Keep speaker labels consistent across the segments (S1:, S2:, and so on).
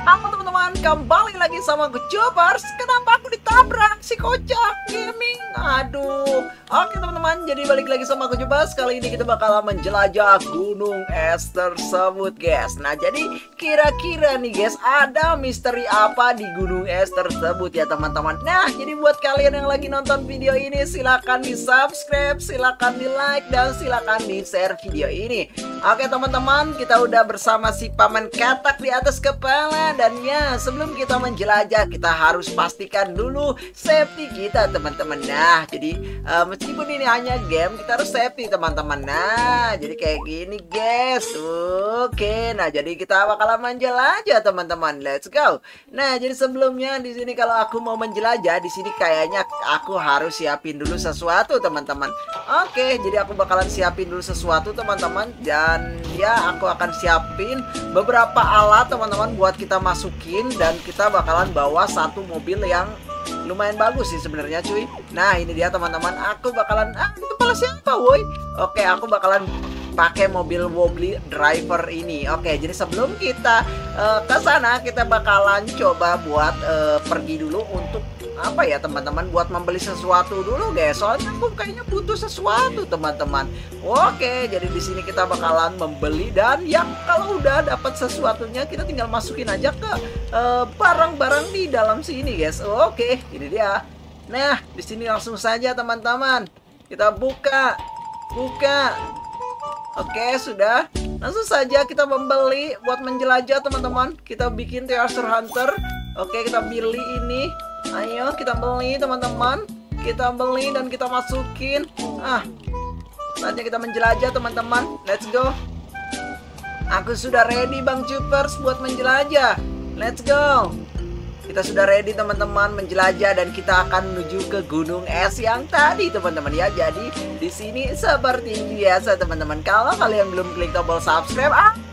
S1: Halo teman-teman, kembali lagi sama Gejobers. Kenapa aku ditabrak si kocak gaming? Aduh. Oke teman-teman, jadi balik lagi sama Gejobers. Kali ini kita bakalan menjelajah gunung es tersebut guys. Nah jadi kira-kira nih guys, ada misteri apa di gunung es tersebut ya teman-teman. Nah jadi buat kalian yang lagi nonton video ini, silakan di subscribe, silakan di like, dan silakan di share video ini. Oke teman-teman, kita udah bersama si paman katak di atas kepala. Dan ya, sebelum kita menjelajah, kita harus pastikan dulu safety kita teman-teman. Nah, jadi meskipun ini hanya game, kita harus safety teman-teman. Nah, jadi kayak gini guys. Oke, nah jadi kita bakalan menjelajah teman-teman. Let's go. Nah, jadi sebelumnya di sini kalau aku mau menjelajah, di sini kayaknya aku harus siapin dulu sesuatu teman-teman. Oke, jadi aku bakalan siapin dulu sesuatu teman-teman. Dan ya, aku akan siapin beberapa alat teman-teman buat kita masukin, dan kita bakalan bawa satu mobil yang lumayan bagus sih sebenarnya cuy. Nah ini dia teman-teman, aku bakalan itu kepala siapa woi. Oke, aku bakalan pakai mobil wobbly driver ini. Oke, jadi sebelum kita ke sana, kita bakalan coba buat pergi dulu untuk apa ya teman-teman, buat membeli sesuatu dulu guys. Soalnya aku kayaknya butuh sesuatu teman-teman. Oke, jadi di sini kita bakalan membeli, dan yang kalau udah dapat sesuatunya kita tinggal masukin aja ke barang-barang di dalam sini guys. Oke, ini dia. Nah, di sini langsung saja teman-teman. Kita buka. Oke, sudah. Langsung saja kita membeli buat menjelajah teman-teman. Kita bikin treasure hunter. Oke, kita pilih ini. Ayo kita beli teman-teman. Kita beli dan kita masukin. Saatnya kita menjelajah teman-teman. Let's go. Aku sudah ready Bang Cupers buat menjelajah. Let's go. Kita sudah ready teman-teman menjelajah, dan kita akan menuju ke gunung es yang tadi teman-teman ya. Jadi di sini seperti biasa teman-teman. Kalau kalian belum klik tombol subscribe,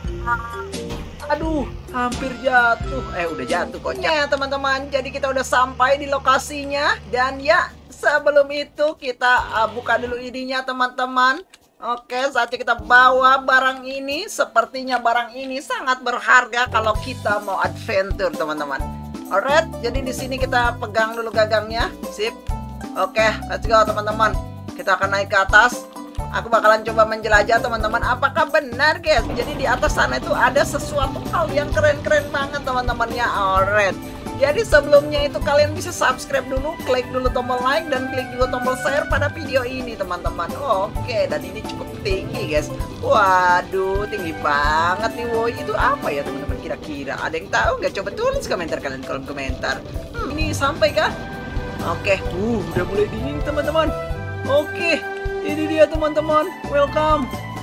S1: aduh, hampir jatuh. Udah jatuh kok ya teman-teman. Jadi kita udah sampai di lokasinya, dan ya sebelum itu kita buka dulu ininya teman-teman. Oke, saatnya kita bawa barang ini. Sepertinya barang ini sangat berharga kalau kita mau adventure teman-teman. Alright, jadi di sini kita pegang dulu gagangnya. Sip. Oke, let's go teman-teman. Kita akan naik ke atas. Aku bakalan coba menjelajah teman-teman. Apakah benar guys? Jadi di atas sana itu ada sesuatu hal yang keren-keren banget teman-teman ya. Alright. Jadi sebelumnya itu kalian bisa subscribe dulu, klik dulu tombol like, dan klik juga tombol share pada video ini teman-teman. Oke, dan ini cukup tinggi guys. Waduh, tinggi banget nih woi. Itu apa ya teman-teman kira-kira? Ada yang tahu nggak? Coba tulis komentar kalian di kolom komentar. Ini sampai kah? Oke, udah mulai dingin teman-teman. Oke, ini dia teman-teman. Welcome.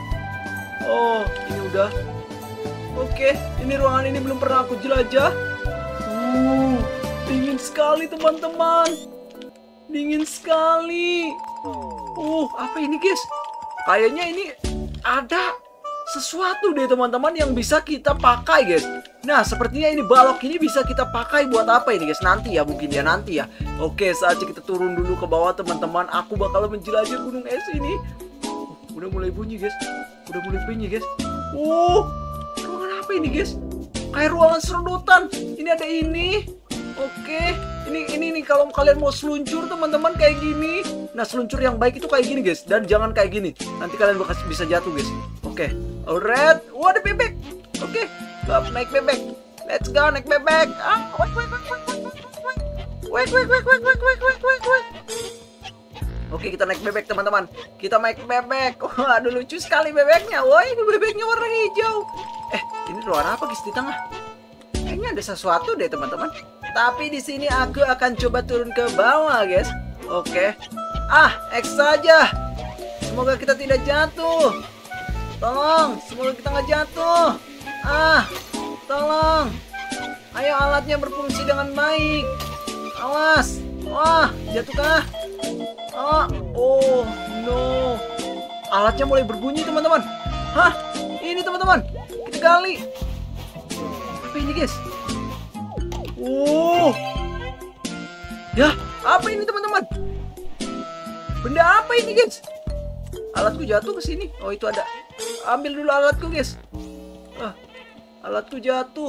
S1: Oh, ini udah. Oke, ini ruangan ini belum pernah aku jelajah. Dingin sekali teman-teman. Dingin sekali. Apa ini guys? Kayaknya ini ada sesuatu deh teman-teman yang bisa kita pakai guys. Nah sepertinya ini balok ini bisa kita pakai buat apa ini guys? Nanti ya, mungkin ya nanti ya. Oke, saatnya kita turun dulu ke bawah teman-teman. Aku bakal menjelajah gunung es ini. Udah mulai bunyi guys. Ruangan apa ini guys? Kayak ruangan serodotan. Ini ada ini. Oke, ini nih kalau kalian mau seluncur teman-teman kayak gini. Nah, seluncur yang baik itu kayak gini guys, dan jangan kayak gini. Nanti kalian bisa jatuh guys. Oke, alright. Ada bebek. Oke, naik bebek. Let's go, naik bebek. Wait. Oke, kita naik bebek teman-teman. Kita naik bebek. Waduh, lucu sekali bebeknya. Woi, bebeknya warna hijau. Ini ruangan apa guys di tengah? Kayaknya ada sesuatu deh teman-teman. Tapi di sini aku akan coba turun ke bawah guys. Oke. X saja. Semoga kita tidak jatuh. Tolong, semoga kita nggak jatuh. Tolong. Ayo, alatnya berfungsi dengan baik. Awas. Wah, jatuh kah? Oh no. Alatnya mulai berbunyi teman-teman. Ini teman-teman. Kita gali. Apa ini guys? Ya, apa ini teman-teman? Benda apa ini guys? Alatku jatuh ke sini. Oh, itu ada. Ambil dulu alatku guys. Alatku jatuh.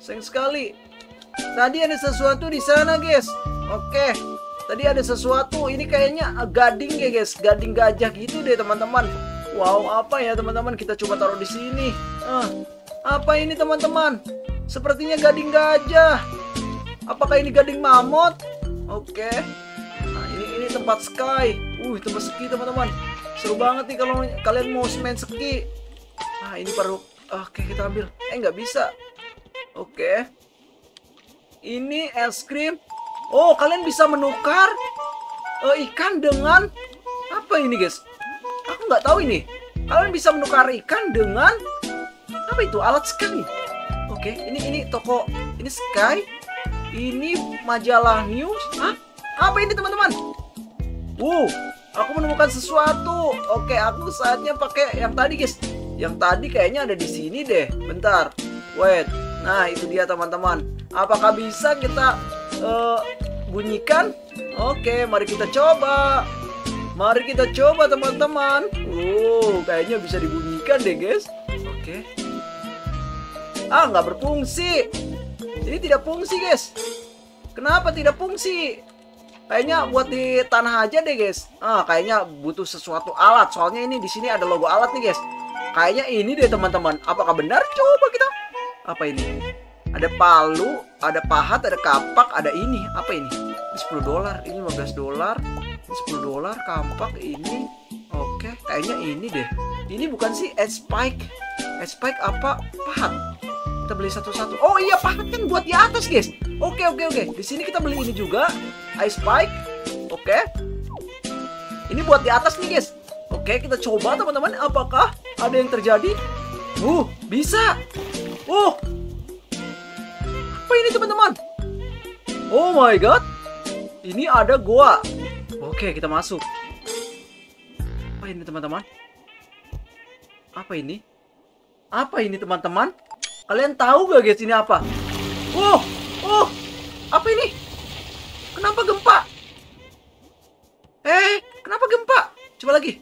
S1: sayang sekali. Tadi ada sesuatu di sana, guys. Oke, tadi ada sesuatu. Ini kayaknya gading ya, guys. Gading gajah gitu deh, teman-teman. Wow, apa ya, teman-teman? Kita coba taruh di sini. Apa ini, teman-teman? Sepertinya gading gajah. Apakah ini gading mamut? Oke. Nah, ini tempat ski. Tempat ski, teman-teman. Seru banget nih kalau kalian mau main ski. Nah, ini baru. Oke, kita ambil. Nggak bisa. Oke. Ini es krim. Oh, kalian bisa menukar ikan dengan apa ini, guys? Aku nggak tahu ini. Kalian bisa menukar ikan dengan apa itu? Alat ski. Oke, ini toko. Ini Sky. Ini majalah news. Apa ini, teman-teman? Aku menemukan sesuatu. Oke, aku saatnya pakai yang tadi, guys. Yang tadi kayaknya ada di sini deh. Bentar. Wait. Nah, itu dia, teman-teman. Apakah bisa kita bunyikan? Oke, mari kita coba. Mari kita coba, teman-teman. Kayaknya bisa dibunyikan deh, guys. Oke. Nggak berfungsi. Ini tidak fungsi, guys. Kenapa tidak fungsi? Kayaknya buat di tanah aja deh, guys. Kayaknya butuh sesuatu alat. Soalnya ini di sini ada logo alat nih, guys. Kayaknya ini deh, teman-teman. Apakah benar? Coba kita. Apa ini? Ada palu, ada pahat, ada kapak, ada ini. Apa ini? Ini $10, ini $15, ini $10, kampak ini. Oke, kayaknya ini deh. Ini bukan sih ice spike. Ice spike apa? Pahat. Kita beli satu-satu. Oh iya, pahat kan buat di atas, guys. Oke. Di sini kita beli ini juga. Ice spike. Oke. Ini buat di atas nih, guys. Oke, kita coba, teman-teman. Apakah ada yang terjadi? Bisa. Apa ini, teman-teman? Oh my god. Ini ada goa. Oke, kita masuk. Apa ini, teman-teman? Apa ini? Apa ini, teman-teman? Kalian tahu gak, guys, ini apa? Apa ini? Kenapa gempa? Kenapa gempa? Coba lagi.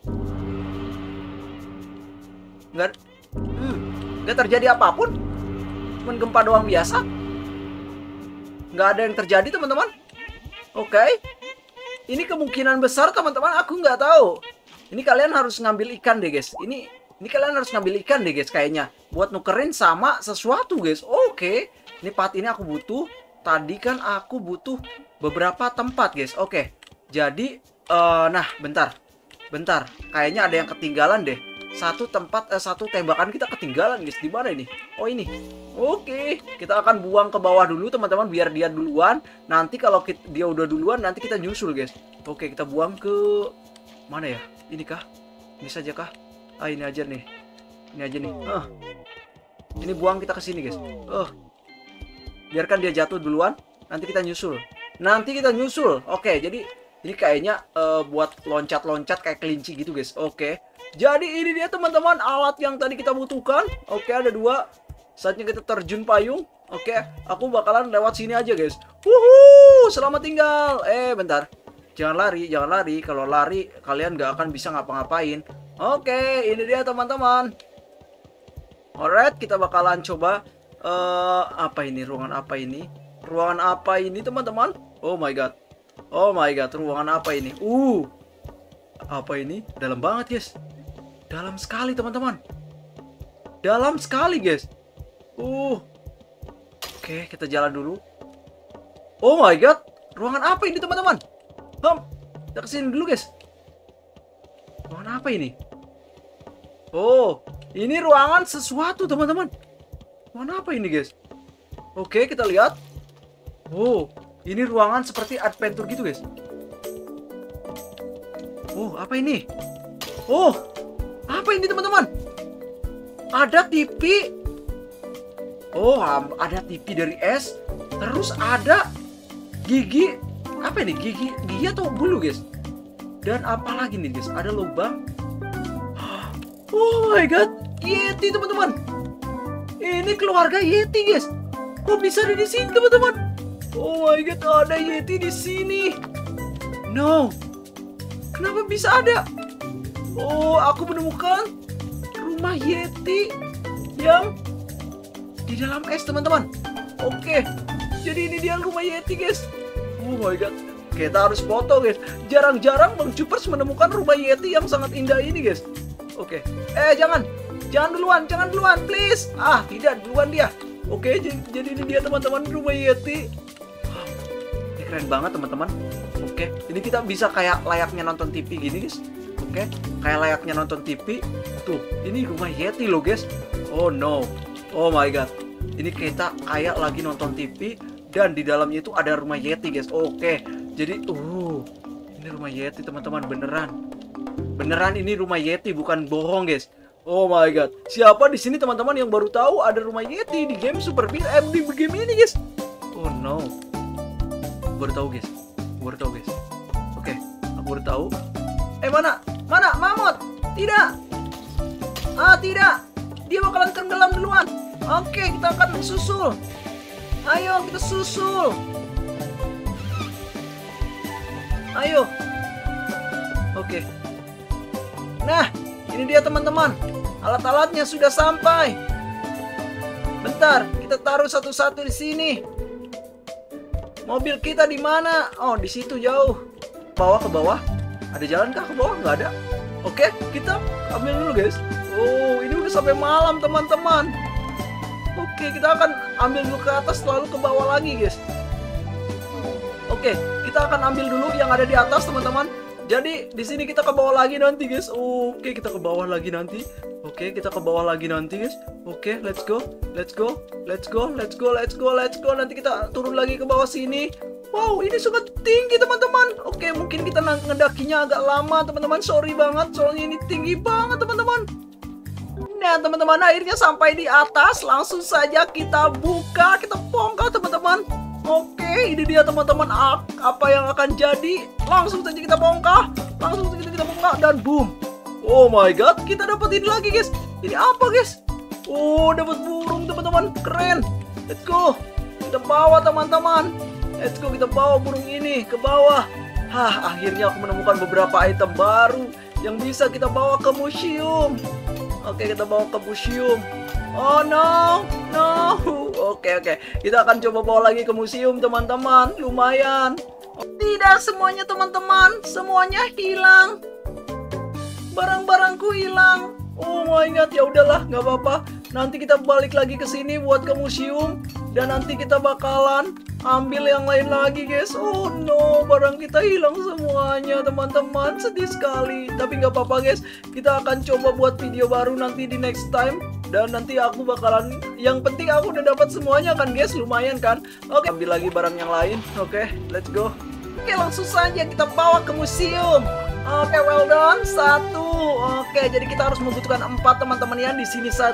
S1: Nggak terjadi apapun. Cuman gempa doang biasa. Nggak ada yang terjadi, teman-teman. Oke. Ini kemungkinan besar, teman-teman. Aku nggak tahu. Ini kalian harus ngambil ikan deh, guys. Ini kalian harus ngambil ikan deh, guys, kayaknya. Buat nukerin sama sesuatu, guys. Oke. Ini part ini aku butuh. Tadi kan aku butuh beberapa tempat, guys. Oke. Jadi, nah, bentar. Kayaknya ada yang ketinggalan deh. Satu tembakan kita ketinggalan, guys. Di mana ini? Oh, ini. Oke. Kita akan buang ke bawah dulu, teman-teman, biar dia duluan. Nanti kalau dia udah duluan, nanti kita nyusul, guys. Oke, kita buang ke mana ya? Ini kah? Ini saja kah? Ini aja nih. Ini aja nih. Ini buang kita ke sini, guys. Biarkan dia jatuh duluan. Nanti kita nyusul. Oke, jadi ini kayaknya buat loncat-loncat kayak kelinci gitu, guys. Oke. Jadi ini dia, teman-teman, alat yang tadi kita butuhkan. Oke, ada 2. Saatnya kita terjun payung. Oke, aku bakalan lewat sini aja, guys. Selamat tinggal. Bentar. Jangan lari. Kalau lari, kalian nggak akan bisa ngapa-ngapain. Oke, ini dia, teman-teman. Alright, kita bakalan coba. Apa ini? Ruangan apa ini, teman-teman? Oh my god, ruangan apa ini? Apa ini? Dalam banget, guys. Dalam sekali, teman-teman. Dalam sekali, guys. Oke, kita jalan dulu. Oh my god, ruangan apa ini, teman-teman? Kita kesini dulu, guys. Ruangan apa ini? Ini ruangan sesuatu, teman-teman. Ruangan apa ini, guys? Oke, kita lihat. Ini ruangan seperti adventure gitu, guys. Apa ini? Apa ini, teman-teman? Ada TV. Ada TV dari es. Terus ada gigi. Apa ini? Gigi atau bulu, guys? Dan apa lagi nih, guys? Ada lubang. Oh my god, Yeti, teman-teman. Ini keluarga Yeti, guys. Kok bisa ada di sini, teman-teman? Oh my god, ada Yeti di sini. No. Kenapa bisa ada? Aku menemukan rumah Yeti yang di dalam es teman-teman. Oke, jadi ini dia rumah Yeti guys. Oh my god, kita harus foto guys. Jarang-jarang Bang Cupers menemukan rumah Yeti yang sangat indah ini guys. Oke, jangan duluan please. Tidak, duluan dia. Oke, jadi ini dia teman-teman rumah Yeti. Ini keren banget teman-teman. Oke, ini kita bisa kayak layaknya nonton TV gini guys. Oke, kayak layaknya nonton TV. Tuh, ini rumah Yeti loh guys. Oh no, oh my god. Ini kita kayak lagi nonton TV dan di dalamnya itu ada rumah Yeti guys. Oke, jadi ini rumah Yeti teman-teman, beneran ini rumah Yeti, bukan bohong guys. Oh my god, siapa di sini teman-teman yang baru tahu ada rumah Yeti di game Super Beat di game ini guys? Oh no, baru tahu guys. Oke, aku baru tahu. Mana Mamut? Tidak. Tidak, dia bakalan tenggelam duluan. Oke, kita akan susul. Ayo, kita susul. Ayo. Oke. Nah, ini dia teman-teman. Alat-alatnya sudah sampai. Bentar, kita taruh satu-satu di sini. Mobil kita di mana? Oh, di situ jauh. Ke bawah. Ada jalan kah ke bawah? Nggak ada. Oke, kita ambil dulu guys. Oh, ini udah sampai malam teman-teman. Oke, kita akan ambil dulu ke atas lalu ke bawah lagi guys. Oke, kita akan ambil dulu yang ada di atas teman-teman. Jadi di sini kita ke bawah lagi nanti guys. Oke, kita ke bawah lagi nanti. Oke, kita ke bawah lagi nanti guys. Oke, let's go. Nanti kita turun lagi ke bawah sini. Wow, ini sangat tinggi teman-teman. Oke, mungkin kita ngedakinya agak lama teman-teman. Sorry banget, soalnya ini tinggi banget teman-teman. Nah teman-teman, akhirnya sampai di atas. Langsung saja kita buka, kita bongkar teman-teman. Oke, ini dia teman-teman apa yang akan jadi. Langsung saja kita bongkar. Dan boom. Oh my god, kita dapat ini lagi guys. Ini apa guys? Oh, dapat burung teman-teman. Keren. Let's go. Kita bawa teman-teman. Let's go, kita bawa burung ini ke bawah. Akhirnya aku menemukan beberapa item baru yang bisa kita bawa ke museum. Oke, kita bawa ke museum. Oh no. Oke. Kita akan coba bawa lagi ke museum teman-teman. Lumayan. Tidak semuanya teman-teman. Semuanya hilang. Barang-barangku hilang. Oh my god, ya udahlah, nggak apa-apa. Nanti kita balik lagi ke sini buat ke museum. Dan nanti kita bakalan ambil yang lain lagi guys. Oh no, barang kita hilang semuanya teman-teman. Sedih sekali. Tapi nggak apa-apa guys. Kita akan coba buat video baru nanti di next time. Dan nanti aku bakalan, yang penting aku udah dapat semuanya kan guys. Lumayan kan. Oke, ambil lagi barang yang lain. Oke, let's go. Oke, langsung saja kita bawa ke museum. Oke, well done. 1. Oke, jadi kita harus membutuhkan 4 teman-teman ya. Di sini 1.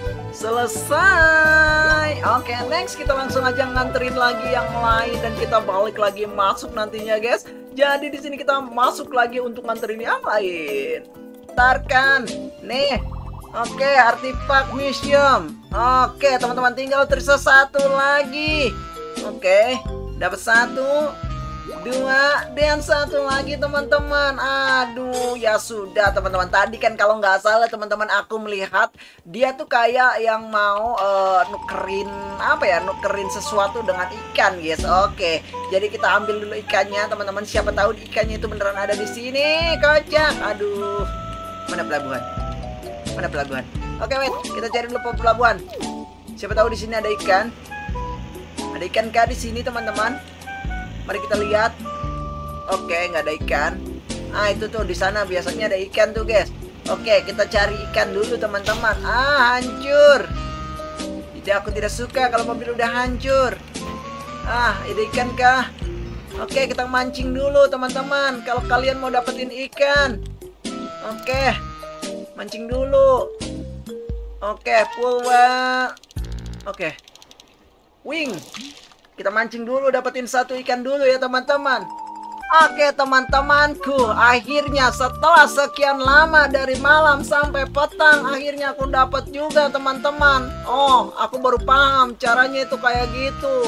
S1: Selesai. Oke, next kita langsung aja nganterin lagi yang lain dan kita balik lagi masuk nantinya guys. Jadi di sini kita masuk lagi untuk nganterin yang lain. Tarkan. Nih. Oke, artifak museum. Oke, teman-teman, tinggal tersisa 1 lagi. Oke, dapat 1, 2, dan 1 lagi teman-teman. Aduh, ya sudah teman-teman. Tadi kan kalau nggak salah teman-teman, aku melihat dia tuh kayak yang mau nukerin sesuatu dengan ikan guys. Oke, jadi kita ambil dulu ikannya teman-teman. Siapa tahu ikannya itu beneran ada di sini. Kocak. Aduh, mana pelabuhan? Oke, wait, kita cari dulu pelabuhan. Siapa tahu di sini ada ikan. Ada ikan kah di sini teman-teman? Mari kita lihat. Oke, nggak ada ikan. Itu tuh di sana biasanya ada ikan tuh guys. Oke, kita cari ikan dulu teman-teman. Hancur. Jadi aku tidak suka kalau mobil udah hancur. Ada ikan kah? Oke, kita mancing dulu teman-teman. Kalau kalian mau dapetin ikan. Oke, mancing dulu. Oke, full well. Oke, wing. Kita mancing dulu, dapetin 1 ikan dulu ya teman-teman. Oke teman-temanku, akhirnya setelah sekian lama dari malam sampai petang, akhirnya aku dapat juga teman-teman. Oh, aku baru paham caranya itu kayak gitu.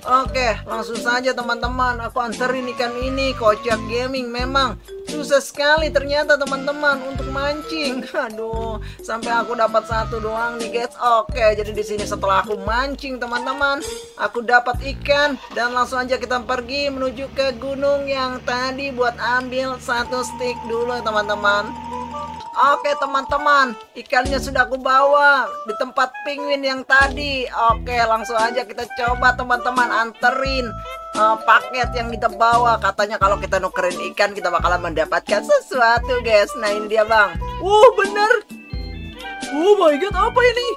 S1: Oke, langsung saja teman-teman, aku anterin ikan ini. Kocak Gaming memang susah sekali ternyata teman-teman untuk mancing. Aduh, sampai aku dapat satu doang nih guys. Oke, jadi di sini setelah aku mancing teman-teman, aku dapat ikan dan langsung aja kita pergi menuju ke gunung yang tadi buat ambil satu stick dulu teman-teman. Oke teman-teman, ikannya sudah aku bawa di tempat penguin yang tadi. Oke, langsung aja kita coba teman-teman anterin paket yang kita bawa. Katanya kalau kita nukerin ikan kita bakalan mendapatkan sesuatu guys. Nah ini dia bang. Bener. Oh my god, apa ini?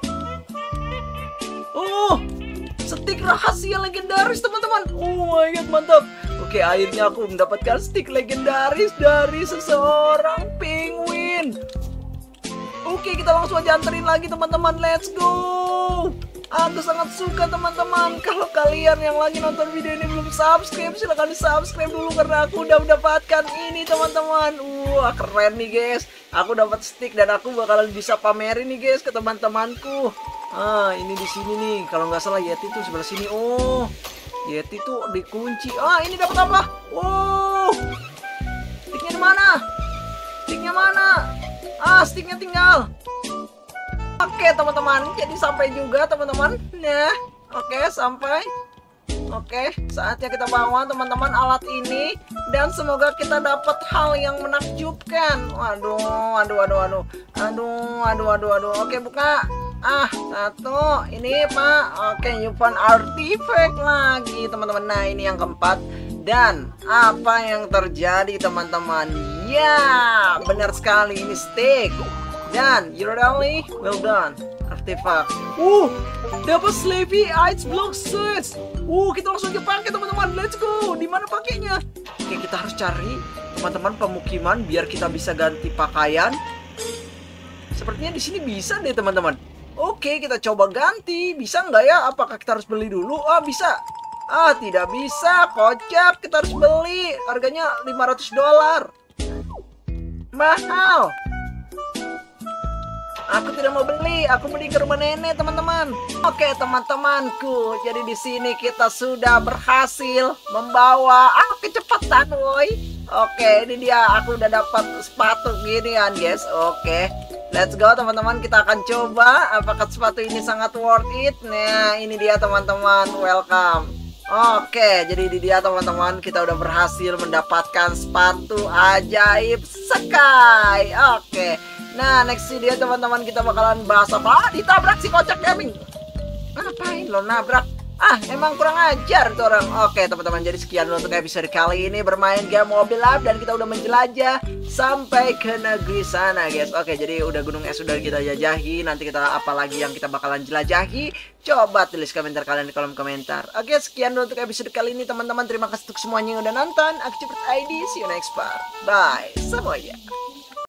S1: Oh, stick rahasia legendaris teman-teman. Oh my god, mantap. Oke, akhirnya aku mendapatkan stick legendaris dari seseorang penguin. Oke, kita langsung aja anterin lagi teman-teman. Let's go. Aku sangat suka teman-teman. Kalau kalian yang lagi nonton video ini belum subscribe, silahkan di subscribe dulu karena aku udah mendapatkan ini teman-teman. Wah, keren nih guys. Aku dapat stick dan aku bakalan bisa pamerin nih guys ke teman-temanku. Ini di sini nih. Kalau nggak salah Yeti tuh sebelah sini. Oh, Yeti tuh dikunci. Ini dapat apa? Wow, sticknya di mana? Sticknya mana? Sticknya tinggal. Oke teman-teman, jadi sampai juga teman-teman. Nah, oke sampai. Oke, saatnya kita bawa teman-teman alat ini dan semoga kita dapat hal yang menakjubkan. Waduh. Oke, buka. Satu. Ini Pak. Oke, nyimpan artifact lagi teman-teman. Nah, ini yang keempat. Dan apa yang terjadi teman-teman? Ya, benar sekali ini stick. Dan really well done. Artifact. Dapat Slavey Ice Block Suits. Kita langsung aja pakai teman-teman. Let's go. Di mana pakainya? Oke, kita harus cari teman-teman pemukiman biar kita bisa ganti pakaian. Sepertinya di sini bisa deh teman-teman. Oke, kita coba ganti. Bisa nggak ya? Apakah kita harus beli dulu? Bisa. Tidak bisa. Kocak. Kita harus beli. Harganya $500. Mahal. Aku tidak mau beli. Aku beli ke rumah nenek teman-teman. Oke teman-temanku. Jadi di sini kita sudah berhasil membawa kecepatan woi. Oke, ini dia. Aku udah dapat sepatu ginian guys. Oke. Let's go teman-teman, kita akan coba apakah sepatu ini sangat worth it. Nah ini dia teman-teman, welcome. Oke, jadi ini dia teman-teman, kita udah berhasil mendapatkan sepatu ajaib Sky. Oke, nah next dia teman-teman, kita bakalan bahas apa? Ditabrak si Kocak Gaming. Ngapain lo nabrak? Emang kurang ajar tuh orang. Oke teman-teman, jadi sekian dulu untuk episode kali ini bermain game Mobil Up. Dan kita udah menjelajah sampai ke negeri sana guys. Oke, jadi udah gunung es udah kita jajahi. Nanti kita apa lagi yang kita bakalan jelajahi? Coba tulis komentar kalian di kolom komentar. Oke, sekian dulu untuk episode kali ini teman-teman. Terima kasih untuk semuanya yang udah nonton. Aku Cepet ID, see you next part. Bye semuanya.